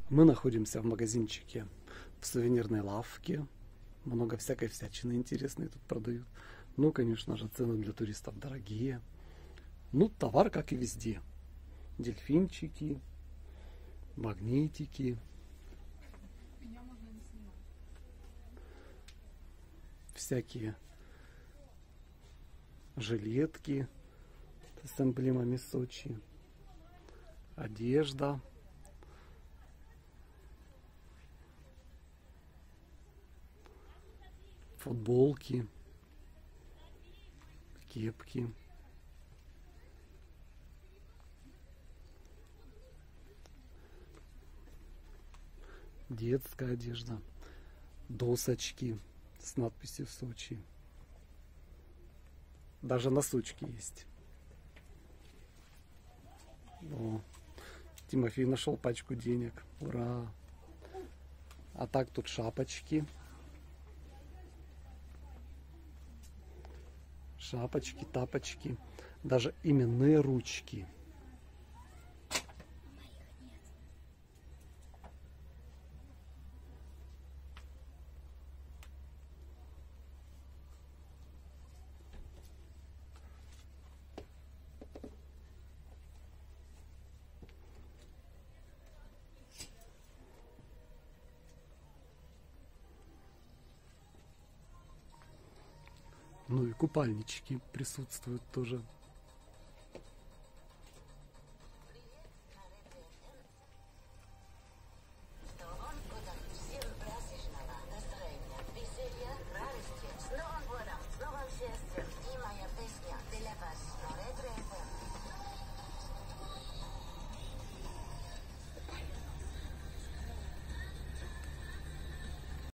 Мы находимся в магазинчике, в сувенирной лавке. Много всякой всячины интересной тут продают. Ну, конечно же, цены для туристов дорогие. Ну, товар, как и везде. Дельфинчики, магнитики. Всякие жилетки с эмблемами Сочи. Одежда. Футболки. Кепки. Детская одежда. Досочки с надписью Сочи. Даже носочки есть. О, Тимофей нашел пачку денег. Ура! А так тут шапочки. Шапочки, тапочки. Даже именные ручки. Ну и купальнички присутствуют тоже.